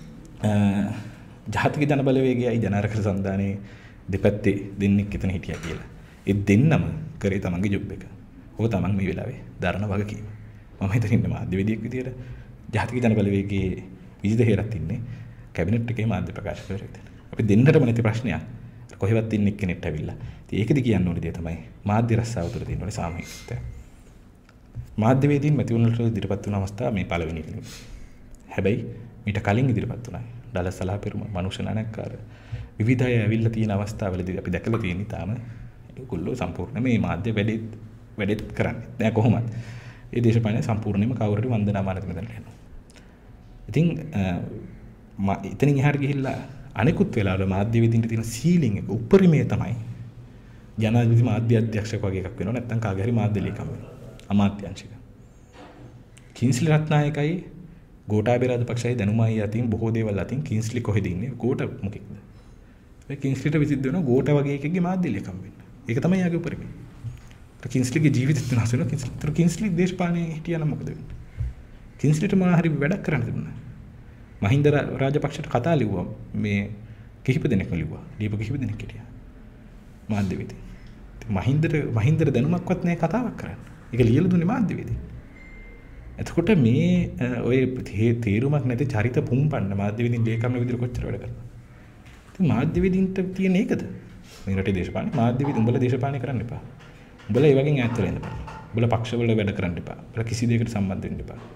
ජාතික ජන බලවේගයයි ජනාරක්ෂක සන්ධානයේ දෙපැත්තේ දෙන්නෙක් එතන හිටියා කියලා. ඒ දෙන්නම කරේ තමන්ගේ ජොබ් එක. ඕක තමන් මේ වෙලාවේ දරන වගකීම. මම හිතන්නේ ඉන්න මාධ්‍යවේදියෙක් විදියට ජාතික ජන බලවේගයේ විජිත හේරත් ඉන්නේ කැබිනට් එකේ මාධ්‍ය ප්‍රකාශකවරයෙක්. අපි දෙන්නටම නැති ප්‍රශ්නයක්. කොහෙවත් ඉන්න එක්කෙනෙක්ට ඇවිල්ලා. ඉතින් ඒකද කියන්න ඕනේ දේ තමයි මාධ්‍ය රස්සාව තුළ තියෙන ඕනේ සාමූහිකත්වය. මාධ්‍යවේදීන් මැතිවරණවලට ඉදිරිපත් වුණ අවස්ථාව මේ පළවෙනි එක නෙවෙයි. හැබැයි මීට කලින් ඉදිරිපත් වුණා. ඩලස් සලාපෙරුම මනුෂ්‍ය නායකකාර විවිධ අය ඇවිල්ලා තියෙන අවස්ථාවලදී අපි දැකලා තියෙන තාම ඒගොල්ලෝ සම්පූර්ණ මේ මාධ්‍ය වැඩෙත් කරන්නේ. දැන් කොහොමද? ඒ දේශපාලනය සම්පූර්ණයෙන්ම කවුරුරි වන්දනාමාන දෙන්න යනවා. ඉතින් එතනින් එහාට ගිහිල්ලා අනිකුත් වෙලාවල මාධ්‍යවේදීන්ට තියෙන සීලින් එක උපරිමය තමයි ජනාධිපති මාධ්‍ය අධ්‍යක්ෂක වගේ එකක් වෙනවා, නැත්නම් කාගේ හරි මාධ්‍ය ලේකම් වෙනවා, අමාත්‍යාංශික. කින්ස්ලි රත්නායකයි ගෝඨාභය රාජපක්ෂයි දැනුමයි අතින් බොහෝ දේවල් අතින් කින්ස්ලි කොහෙද ඉන්නේ? ගෝඨ මොකෙක්ද? ඒ කින්ස්ලිට විසිද්ධ වෙනවා ගෝඨ වගේ එකෙක්ගේ මාධ්‍ය ලේකම් වෙන්න. ඒක තමයි යාගේ උපරිමය. කින්ස්ලිගේ ජීවිතෙත් වෙනස් වෙනවා. කින්ස්ලි දේශපාලනයේ හිටියනම් මොකද වෙන්නේ? කින්ස්ලිට මොනවා හරි වැඩක් කරන්න තිබුණා. මහින්ද රාජපක්ෂට කතා ලිව්වා. මේ කිහිප දෙනෙක්ම ලිව්වා. ලියපු කිහිප දෙනෙක් හිටියා. මාධ්‍යවේදී. මහින්දට දැනුමක්වත් නැහැ කතාවක් කරන්න. ඒක ලියලා දුන්නේ මාධ්‍යවේදී. එතකොට මේ ඔය තේරුමක් නැති චරිත පුම්පන්න මාධ්‍යවේදීන් ලේකම් විදිහට කොච්චර වැඩ කරනවා. ඉතින් මාධ්‍යවේදීන්ට තියෙන ඒකද? මේ රටේ දේශපාලන මාධ්‍යවේදී උඹලා දේශපාලනය කරන්න එපා. උඹලා ඒ වගේ ඈත් වෙලා ඉන්න බෑ. උඹලා පක්ෂවල වැඩ කරන්න එපා. උඹලා කිසි දෙයකට සම්බන්ධ වෙන්න එපා.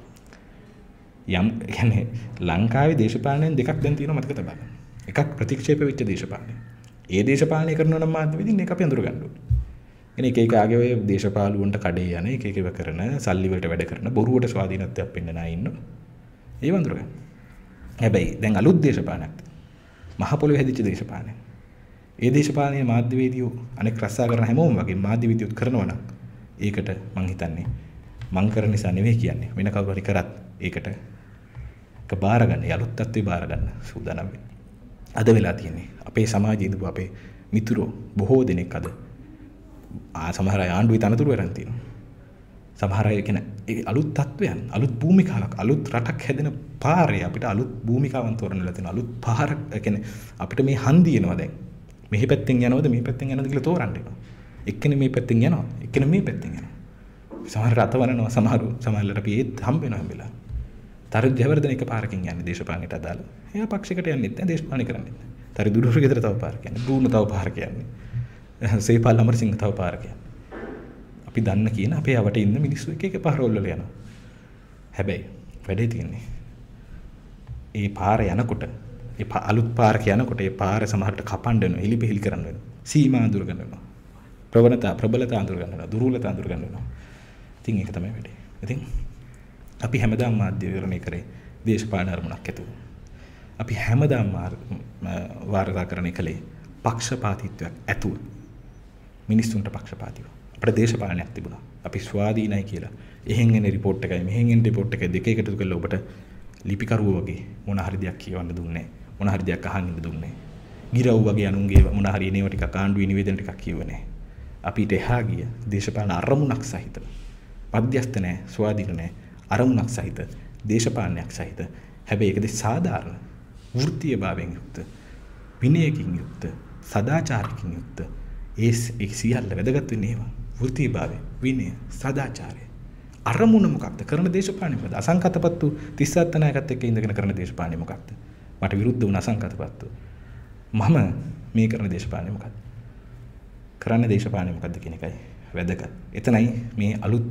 කියන්නේ ලංකාවේ දේශපාලනයෙන් දෙකක් දැන් තියෙනවා මතක තබා ගන්න. එකක් ප්‍රතික්ෂේප වෙච්ච දේශපාලනය. ඒ දේශපාලනය කරනවා නම් මාධ්‍යවේදීන් ඒක අපි අඳුර ගන්න ඕනේ. එනේ එක එක ආගේ ඔය දේශපාලුවන්ට කඩේ යන එක එක කරන සල්ලි වලට වැඩ කරන බොරුවට ස්වාධීනත්වයක් පෙන්නන අය ඉන්නවා. ඒව අඳුර ගන්න. හැබැයි දැන් අලුත් දේශපාලනයක්. මහ පොළොවේ හැදිච්ච දේශපාලනය. ඒ දේශපාලනයේ මාධ්‍යවේදියෝ අනෙක් රස්සා කරන හැමෝම වගේ මාධ්‍යවේදියොත් කරනවා නම් ඒකට මං හිතන්නේ මං කරන නිසා නෙවෙයි කියන්නේ. වෙන කවුරු හරි කරත් ඒකට බාර ගන්න, අලුත් තත්ත්වේ බාර ගන්න සූදානම් වෙන්න. අද වෙලා තියෙන්නේ අපේ සමාජයේ ඉඳපු අපේ මිතුරෝ බොහෝ දෙනෙක් අද සමහර අය ආණ්ඩුවේ තනතුරු වරන් තියෙනවා. සමහර අය කියන ඒ අලුත් තත්ත්වයන්, අලුත් භූමිකාවක්, අලුත් රටක් හැදෙන පාරේ අපිට අලුත් භූමිකාවන් තෝරන්නලා තියෙනවා. අලුත් පාර කියන්නේ අපිට මේ හන්දියනවා දැන්. මෙහි පැත්තෙන් යනවද මේ පැත්තෙන් යනවද කියලා තෝරන්න වෙනවා. එක්කෙනේ මේ පැත්තෙන් යනවා, එක්කෙනේ මේ පැත්තෙන් යනවා. සමහර රට වරනවා, සමහරවල්ලාට අපි ඒත් හම්බ වෙනවා හැමලා. තරු ජයවර්ධන එක පාරකින් යන්නේ දේශපාලනයට අදාළ. එයා පක්ෂයකට යන්නෙත් නැහැ, දේශපාලනය කරන්නෙත් නැහැ. තරු දුරුරු ගෙදර තව පාරක් යන්නේ, බ්‍රූනෝ තව පාරක් යන්නේ. සේපාල් අමරසිංහ තව පාරක් යන්නේ. අපි දන්න කියන අපේ යවට ඉන්න මිනිස්සු එක එක පාරවල යනවා. හැබැයි වැඩේ තියෙන්නේ ඒ පාර යනකොට, ඒ අලුත් පාරක යනකොට ඒ පාර සමහරට කපන්න වෙනවා, එලිපෙහෙලි කරන්න වෙනවා. සීමා අඳුර ගන්න වෙනවා. ප්‍රබලතා අඳුර ගන්න වෙනවා, දුර්වලතා අඳුර ගන්න වෙනවා. ඉතින් ඒක තමයි වැඩේ. ඉතින් අපි හැමදාම මාධ්‍ය විවරණය කරේ දේශපාලන අරමුණක් ඇතුව. අපි හැමදාම වාර්තාකරණය කළේ පක්ෂපාතීත්වයක් ඇතුව. මිනිස්සුන්ට පක්ෂපාතීව. අපිට දේශපාලනයක් තිබුණා. අපි ස්වාධීනයි කියලා. එහෙන් එන රිපෝට් එකයි මෙහෙන් එන රිපෝට් එකයි දෙක එකතු කරලා ඔබට ලිපිකරුවෝ වගේ මොන හරි දෙයක් කියවන්න දුන්නේ. මොන හරි දෙයක් අහන්න දුන්නේ. ගිරව් වගේ අනුන්ගේ මොන හරි එනේව ටිකක් ආණ්ඩුවේ නිවේදන ටිකක් කියවන්නේ. අපිට එහා ගිය දේශපාලන අරමුණක් සහිත මධ්‍යස්ථ නැහැ, ස්වාධීන නැහැ, අරමුණක් සහිත දේශපාලනයක් සහිත. හැබැයි ඒකද සාධාරණ වෘත්තීයභාවයෙන් යුක්ත, විනයකින් යුක්ත, සදාචාරකින් යුක්ත. ඒ සියල්ල වැදගත් වෙන්නේ ඒවා. වෘත්තීයභාවය, විනය, සදාචාරය. අරමුණ මොකක්ද? කරන දේශපාලනය මොකක්ද? අසංකතපත්තු 37 නායකත් එක්ක ඉඳගෙන කරන දේශපාලනය මොකක්ද? මට විරුද්ධ වුණ අසංකතපත්තු. මම මේ කරන දේශපාලනය මොකක්ද? කරන්න දේශපාලනය මොකක්ද කියන එකයි වැදගත්. එතනයි මේ අලුත්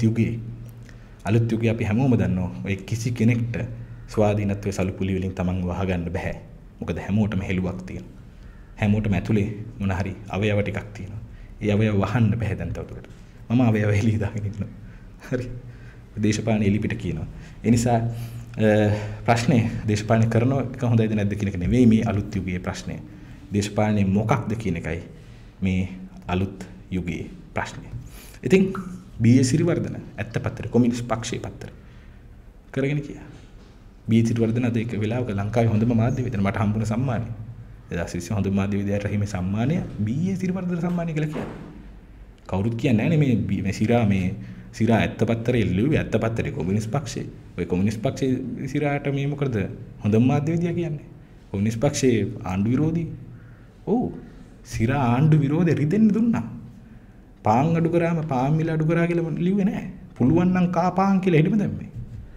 යුගයේ අපි හැමෝම දන්නවා ඔය කිසි කෙනෙක්ට ස්වාධීනත්වයේ සලුපුලි වලින් තමන් වහගන්න බෑ. මොකද හැමෝටම හෙළුවක් තියෙනවා. හැමෝටම ඇතුලේ මොන හරි අවයව ටිකක් තියෙනවා. ඒ අවයව වහන්න බෑ දැන් තවදුරට. මම අවයව එළිය දාගෙන ඉන්නවා. හරි. දේශපාලන එලිපිට කියනවා. ඒ නිසා ප්‍රශ්නේ දේශපාලනය කරනවා එක හොඳයිද නැද්ද කියන එක නෙවෙයි මේ අලුත් යුගයේ ප්‍රශ්නේ. දේශපාලනේ මොකක්ද කියන එකයි මේ අලුත් යුගයේ ප්‍රශ්නේ. ඉතින් බී.ඒ. සිරිවර්ධන ඇත්ත පත්තරේ කොමියුනිස්ට් පක්ෂයේ පත්තරේ කරගෙන ගියා. බී.ඒ. සිරිවර්ධන අද එක වෙලාවක ලංකාවේ හොඳම මාධ්‍යවේදියා මට හම්බුන සම්මානය. 2020 හොඳම මාධ්‍යවේදියාට රහිමේ සම්මානය බී.ඒ. සිරිවර්ධන සම්මානය කියලා කියන්නේ. කවුරුත් කියන්නේ නැහැ මේ සිරා ඇත්ත පත්තරේ ලියුවේ ඇත්ත පත්තරේ කොමියුනිස්ට් පක්ෂයේ. ඔය කොමියුනිස්ට් පක්ෂයේ සිරාට මේ මොකද හොඳම මාධ්‍යවේදියා කියන්නේ. කොමියුනිස්ට් පක්ෂයේ ආණ්ඩු විරෝධී. ඔව්. සිරා ආණ්ඩු විරෝධය රිදෙන්න දුන්නා. පාන් අඩු කරාම පාන් මිල අඩු කරා කියලා ලිව්වේ නැහැ. පුළුවන් නම් කා පාන් කියලා හෙඩිම දැම්මේ.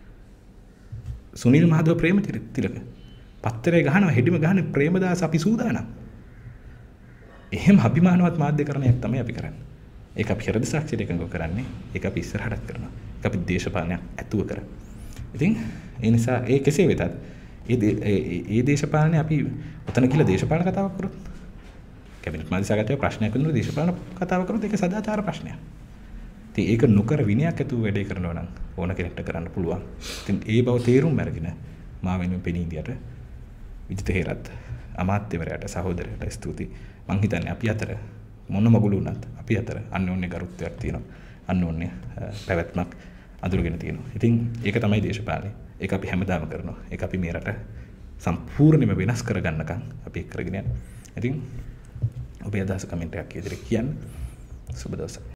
සුනිල් මහදව ප්‍රේමතිලක පත්තරේ ගහනවා හෙඩිම ගහන්නේ ප්‍රේමදාස අපි සූදානම්. එහෙම අභිමානවත් මාධ්‍යකරණයක් තමයි අපි කරන්නේ. ඒක අපි හෘද සාක්ෂියට එකඟව කරන්නේ. ඒක අපි ඉස්සරහටත් කරනවා. ඒක අපි දේශපාලනයක් ඇතුව කරන්නේ. ඉතින් ඒ නිසා ඒ කෙසේ වෙතත් ඒ දේශපාලනේ අපි ඔතන කියලා දේශපාලන කතාවක් කරොත් කැබිනට් මාධ්‍ය සාකච්ඡාවේ ප්‍රශ්නයක් වෙනවා දේශපාලන කතාවක් කරොත් ඒක සදාචාර ප්‍රශ්නයක්. ඉතින් ඒක නොකර විනයක් ඇතුව වැඩේ කරනවා නම් ඕන කෙනෙක්ට කරන්න පුළුවන්. ඉතින් ඒ බව තේරුම් අරගෙන මා වෙනුවෙන් පෙනී ඉදියට විජිත හේරත් අමාත්‍යවරයාට සහෝදරයාට ස්තුතියි. මං හිතන්නේ අපි අතර මොන මගුල වුණත් අපි අතර අන්‍යෝන්‍ය ගරුත්වයක් තියෙනවා. අන්‍යෝන්‍ය පැවැත්මක් අඳුරගෙන තියෙනවා. ඉතින් ඒක තමයි දේශපාලනය. ඒක අපි හැමදාම කරනවා. ඒක අපි මේ රට සම්පූර්ණයෙන්ම වෙනස් කරගන්නකම් අපි කරගෙන යනවා. ඉතින් ඔබේ අදහස කමෙන්ට් එකක් ඉදිරියට කියන්න. සුබ දවසක්.